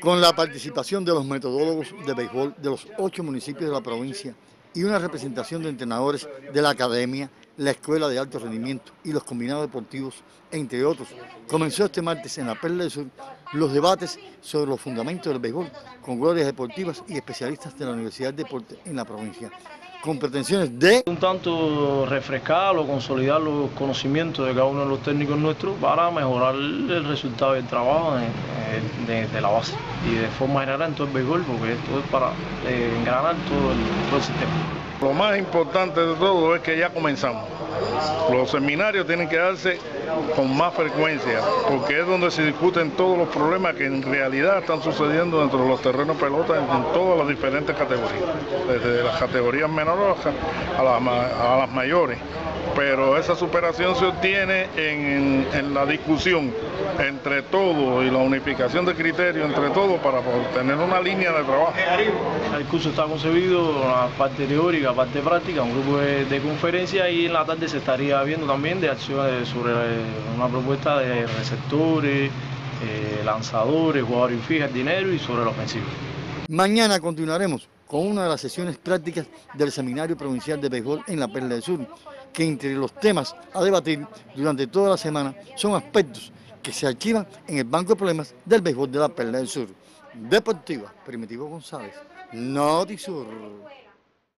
con la participación de los metodólogos de béisbol de los 8 municipios de la provincia y una representación de entrenadores de la academia, la escuela de alto rendimiento y los combinados deportivos, entre otros. Comenzó este martes en la Perla del Sur los debates sobre los fundamentos del béisbol con glorias deportivas y especialistas de la Universidad de Deportes en la provincia, con pretensiones de un tanto refrescar o consolidar los conocimientos de cada uno de los técnicos nuestros para mejorar el resultado del trabajo de la base y de forma general en todo el béisbol, porque esto es para engranar todo el sistema. Lo más importante de todo es que ya comenzamos. Los seminarios tienen que darse con más frecuencia, porque es donde se discuten todos los problemas que en realidad están sucediendo dentro de los terrenos pelota en todas las diferentes categorías, desde las categorías menores a las mayores. Pero esa superación se obtiene en la discusión entre todos y la unificación de criterios entre todos para tener una línea de trabajo. El curso está concebido, la parte teórica, la parte práctica, un grupo de conferencias, y en la tarde se estaría viendo también de acciones sobre una propuesta de receptores, lanzadores, jugadores fijas, dinero y sobre la ofensiva. Mañana continuaremos con una de las sesiones prácticas del Seminario Provincial de Béisbol en la Perla del Sur, que entre los temas a debatir durante toda la semana son aspectos que se archivan en el banco de problemas del béisbol de la Perla del Sur. Deportiva, Primitivo González, Notisur.